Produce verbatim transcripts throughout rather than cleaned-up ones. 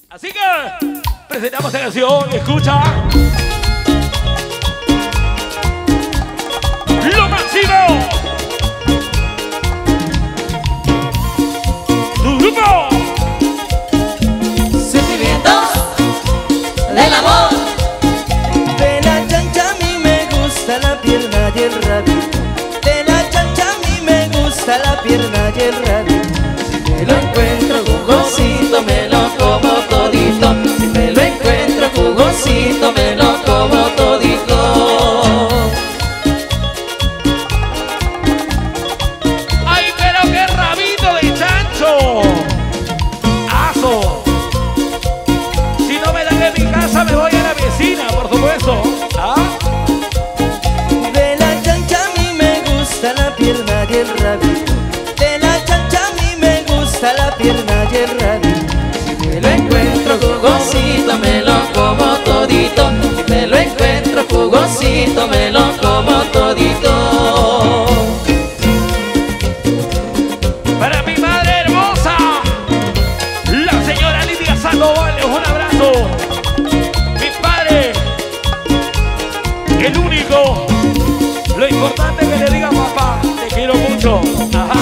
Así que presentamos esta canción, escucha. Lo máximo. Tu grupo. Sentimientos del amor. De la chancha a mí me gusta la pierna y el rabito. De la chancha a mí me gusta la pierna y el rabito. Si me lo encuentro jugosito me lo como todito. Si me lo encuentro jugosito me lo como todito. ¡Ay, pero qué rabito de chancho! ¡Aso! Si no me dan en mi casa me voy a la vecina, por supuesto. ¿Ah? De la chancha a mí me gusta la pierna y el rabito. De la chancha a mí me gusta la pierna y el rabito. Si me lo encuentro jugosito me lo como todito. Si me lo encuentro jugosito me lo como todito. Para mi madre hermosa, la señora Lidia Sandoval, un abrazo. Mi padre, el único. Lo importante es que le diga papá, te quiero mucho. Ajá.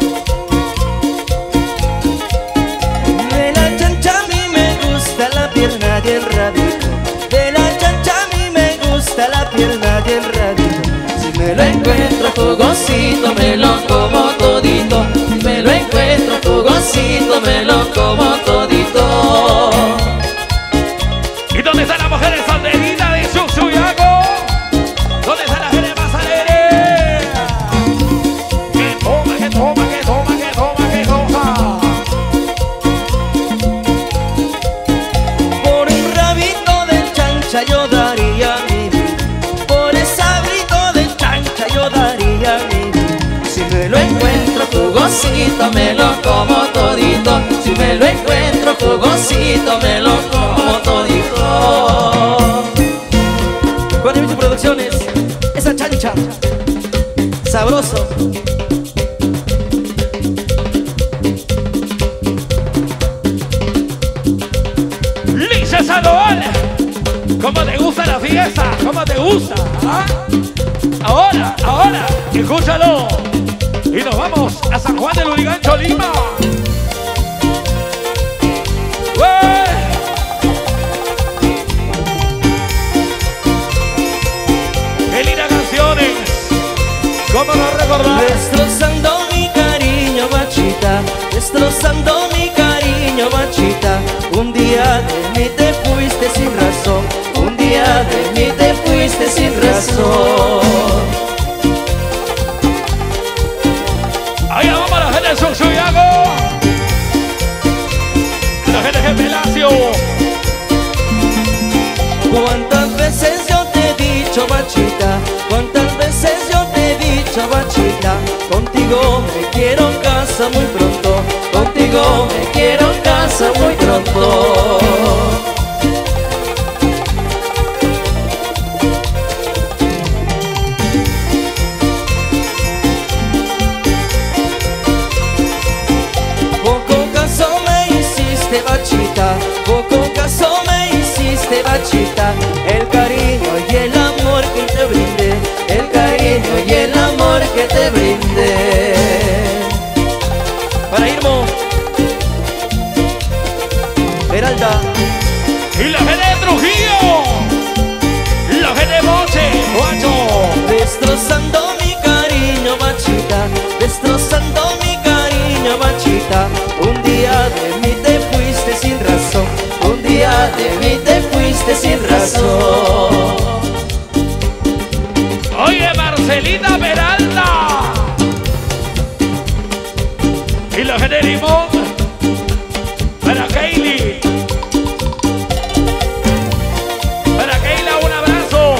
De la chancha a mí me gusta la pierna y el rabito. De la chancha a mí me gusta la pierna y el rabito. Si me lo encuentro jugosito me lo como todito. Si me lo encuentro jugosito me lo como todito. ¿Y dónde están las mujeres solteritas de Chuchuyaco? ¿Dónde están las mujeres más alegres? Que toma, que toma, que toma, que toma, que toma. Por un rabito de chancha yo daría mi vida. Por ese abrito de chancha yo daría mi vida. Si me lo encuentro jugosito me lo como todito. Si me lo encuentro jugosito me lo como todito. Con Emilio Producciones, esa chancha, sabroso. Lidia Sandoval, ¿cómo te gusta la fiesta? ¿Cómo te gusta? ¿Ah? Ahora, ahora, escúchalo. Y nos vamos a San Juan del Urigancho, Lima. ¡Ué! ¡Qué lindas canciones! ¿Cómo no recordar? Destrozando mi cariño, bachita. Destrozando mi cariño, bachita. Un día de mí te fuiste sin razón. Un día de mí te fuiste sin razón. Ahí vamos a la gente de Chuchuyaco. La gente de Pelacio. Cuántas veces yo te he dicho, bachita. Cuántas veces yo te he dicho, bachita. Contigo me quiero casa muy pronto. Contigo me quiero casa muy pronto. Poco caso me hiciste, bachita. Poco caso me hiciste, bachita. El cariño y el amor que te brindé. El cariño y el amor que te brindé. Para Irmo, Esmeralda Y la gente de Trujillo. La gente de Moche, Guacho. destrozando mi cariño, bachita. Destrozando mi cariño, bachita. Un día de mí te fuiste sin razón. Un día de mí te fuiste sin razón. Oye, Marcelita Peralta. Y la gente de Limón. Para Kaylee. Para Kayla, un abrazo.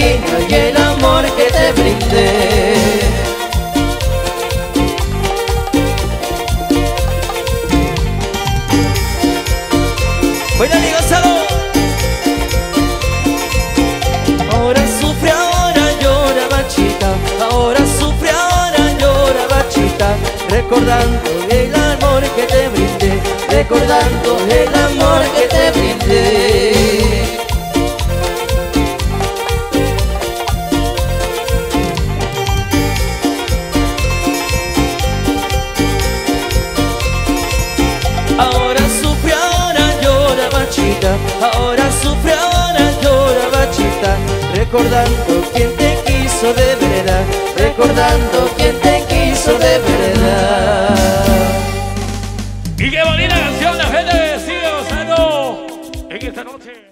cariño y el amor que te brindé. Bailan y gózalo. Ahora sufre, ahora llora Bachita, ahora sufre, ahora llora Bachita, recordando el amor que te brindé, recordando el amor que te brindé. Ahora sufre, ahora llora Bachita, ahora sufre, ahora llora Bachita, recordando quien te quiso de verdad, recordando quien te quiso de verdad. Y qué bonita canción, la gente sigue gozando en esta noche.